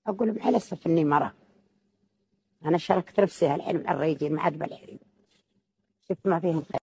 اقول لهم على اسف اني مرة، انا شاركت نفسي الحين مع الريجين ما عاد بالحين، شفت ما فيهم خير.